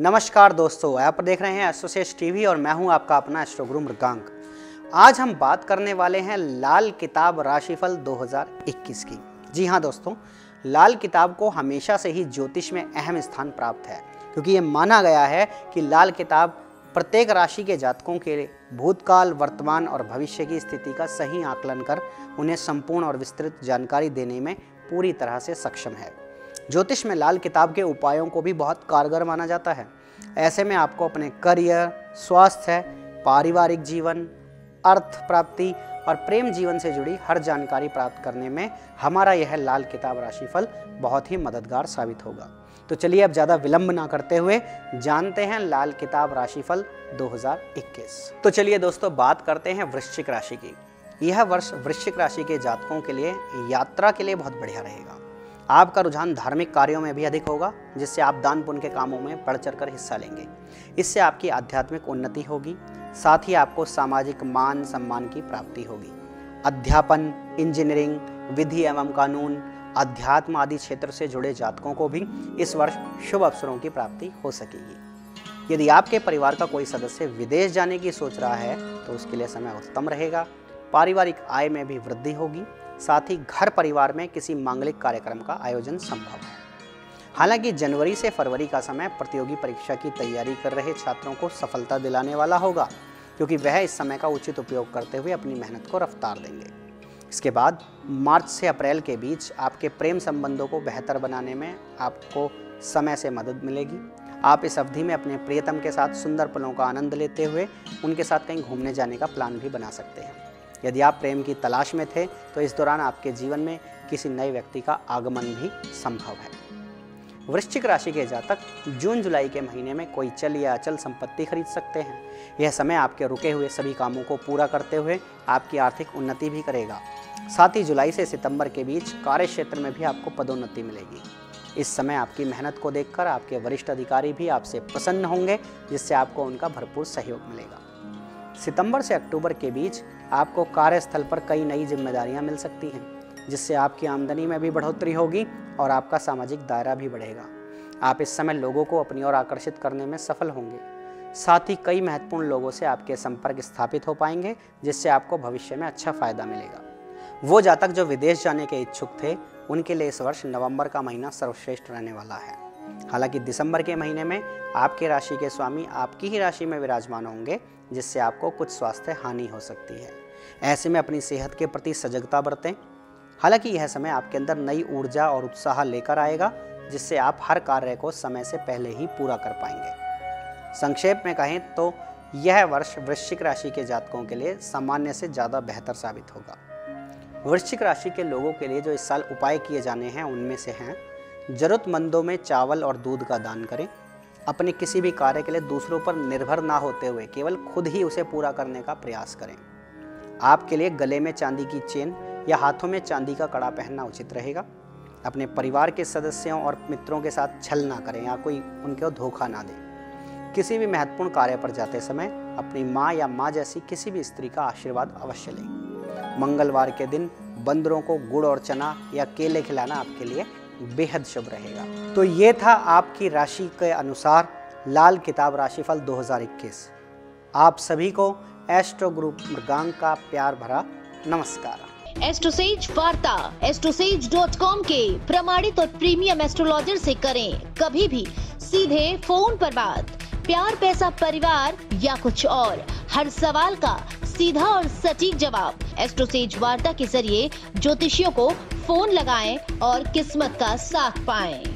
नमस्कार दोस्तों, आप देख रहे हैं एस्ट्रोसेज टीवी और मैं हूं आपका अपना एस्ट्रो गुरु मृगांक। आज हम बात करने वाले हैं लाल किताब राशिफल 2021 की। जी हां दोस्तों, लाल किताब को हमेशा से ही ज्योतिष में अहम स्थान प्राप्त है, क्योंकि ये माना गया है कि लाल किताब प्रत्येक राशि के जातकों के लिए भूतकाल, वर्तमान और भविष्य की स्थिति का सही आकलन कर उन्हें संपूर्ण और विस्तृत जानकारी देने में पूरी तरह से सक्षम है। ज्योतिष में लाल किताब के उपायों को भी बहुत कारगर माना जाता है। ऐसे में आपको अपने करियर, स्वास्थ्य, पारिवारिक जीवन, अर्थ प्राप्ति और प्रेम जीवन से जुड़ी हर जानकारी प्राप्त करने में हमारा यह लाल किताब राशिफल बहुत ही मददगार साबित होगा। तो चलिए अब ज़्यादा विलंब ना करते हुए जानते हैं लाल किताब राशिफल 2021। तो चलिए दोस्तों बात करते हैं वृश्चिक राशि की। यह वर्ष वृश्चिक राशि के जातकों के लिए यात्रा के लिए बहुत बढ़िया रहेगा। आपका रुझान धार्मिक कार्यों में भी अधिक होगा, जिससे आप दान पुण्य के कामों में बढ़ चढ़कर हिस्सा लेंगे। इससे आपकी आध्यात्मिक उन्नति होगी, साथ ही आपको सामाजिक मान सम्मान की प्राप्ति होगी। अध्यापन, इंजीनियरिंग, विधि एवं कानून, अध्यात्म आदि क्षेत्र से जुड़े जातकों को भी इस वर्ष शुभ अवसरों की प्राप्ति हो सकेगी। यदि आपके परिवार का कोई सदस्य विदेश जाने की सोच रहा है तो उसके लिए समय उत्तम रहेगा। पारिवारिक आय में भी वृद्धि होगी, साथ ही घर परिवार में किसी मांगलिक कार्यक्रम का आयोजन संभव है। हालांकि जनवरी से फरवरी का समय प्रतियोगी परीक्षा की तैयारी कर रहे छात्रों को सफलता दिलाने वाला होगा, क्योंकि वह इस समय का उचित उपयोग करते हुए अपनी मेहनत को रफ्तार देंगे। इसके बाद मार्च से अप्रैल के बीच आपके प्रेम संबंधों को बेहतर बनाने में आपको समय से मदद मिलेगी। आप इस अवधि में अपने प्रियतम के साथ सुंदर पलों का आनंद लेते हुए उनके साथ कहीं घूमने जाने का प्लान भी बना सकते हैं। यदि आप प्रेम की तलाश में थे तो इस दौरान आपके जीवन में किसी नए व्यक्ति का आगमन भी संभव है। वृश्चिक राशि के जातक जून जुलाई के महीने में कोई चल या अचल संपत्ति खरीद सकते हैं। यह समय आपके रुके हुए सभी कामों को पूरा करते हुए आपकी आर्थिक उन्नति भी करेगा। साथ ही जुलाई से सितंबर के बीच कार्य क्षेत्र में भी आपको पदोन्नति मिलेगी। इस समय आपकी मेहनत को देखकर आपके वरिष्ठ अधिकारी भी आपसे प्रसन्न होंगे, जिससे आपको उनका भरपूर सहयोग मिलेगा। सितंबर से अक्टूबर के बीच आपको कार्यस्थल पर कई नई जिम्मेदारियां मिल सकती हैं, जिससे आपकी आमदनी में भी बढ़ोतरी होगी और आपका सामाजिक दायरा भी बढ़ेगा। आप इस समय लोगों को अपनी ओर आकर्षित करने में सफल होंगे। साथ ही कई महत्वपूर्ण लोगों से आपके संपर्क स्थापित हो पाएंगे, जिससे आपको भविष्य में अच्छा फायदा मिलेगा। वो जातक जो विदेश जाने के इच्छुक थे, उनके लिए इस वर्ष नवंबर का महीना सर्वश्रेष्ठ रहने वाला है। हालांकि दिसंबर के महीने में आपके राशि के स्वामी आपकी ही राशि में विराजमान होंगे, जिससे आपको कुछ स्वास्थ्य हानि हो सकती है। ऐसे में अपनी सेहत के प्रति सजगता बरतें। हालांकि यह समय आपके अंदर नई ऊर्जा और उत्साह लेकर आएगा, जिससे आप हर कार्य को समय से पहले ही पूरा कर पाएंगे। संक्षेप में कहें तो यह वर्ष वृश्चिक राशि के जातकों के लिए सामान्य से ज़्यादा बेहतर साबित होगा। वृश्चिक राशि के लोगों के लिए जो इस साल उपाय किए जाने हैं उनमें से हैं: जरूरतमंदों में चावल और दूध का दान करें। अपने किसी भी कार्य के लिए दूसरों पर निर्भर ना होते हुए केवल खुद ही उसे पूरा करने का प्रयास करें। आपके लिए गले में चांदी की चेन या हाथों में चांदी का कड़ा पहनना उचित रहेगा। अपने परिवार के सदस्यों और मित्रों के साथ छल ना करें या कोई उनको धोखा ना दें। किसी भी महत्वपूर्ण कार्य पर जाते समय अपनी माँ या माँ जैसी किसी भी स्त्री का आशीर्वाद अवश्य लें। मंगलवार के दिन बंदरों को गुड़ और चना या केले खिलाना आपके लिए बेहद शुभ रहेगा। तो ये था आपकी राशि के अनुसार लाल किताब राशिफल 2021। आप सभी को एस्ट्रो ग्रुप मृगांक का प्यार भरा नमस्कार। एस्ट्रोसेज वार्ता astroSage.com के प्रमाणित और प्रीमियम एस्ट्रोलॉजर से करें कभी भी सीधे फोन पर बात। प्यार, पैसा, परिवार या कुछ और, हर सवाल का सीधा और सटीक जवाब। एस्ट्रोसेज वार्ता के जरिए ज्योतिषियों को फोन लगाएं और किस्मत का साथ पाएं।